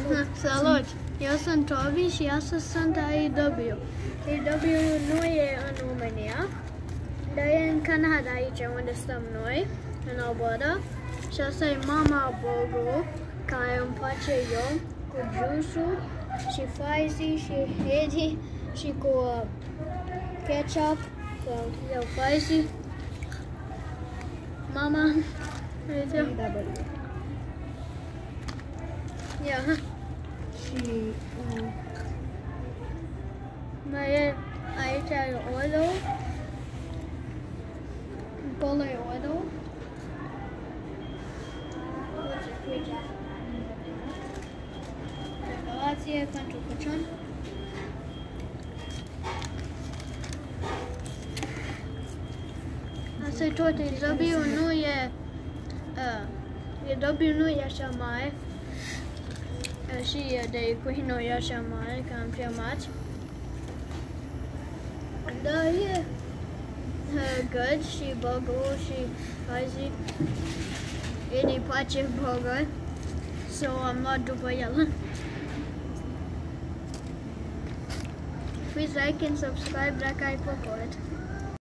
Salut! Eu sunt Tobi și astăzi sunt AEW. AEW nu e în România, dar e în Canada, aici unde stăm noi, în Alberta. Și asta e Mama Burger, care îmi face eu, cu juice și Faisy și Eddie și cu ketchup, cu eu Faisy. Mama, yeah. Și mai e aici e ordo. Acolo e ordo. Decorație pentru Crăciun. Asta e tot, AEW nu e AEW nu e așa mare. Și de Queen nu e așa mare, că am filmat. Dar e good și burger și Faisy. Eddie place burger, so am luat după el. Please like and subscribe dacă ai plăcut.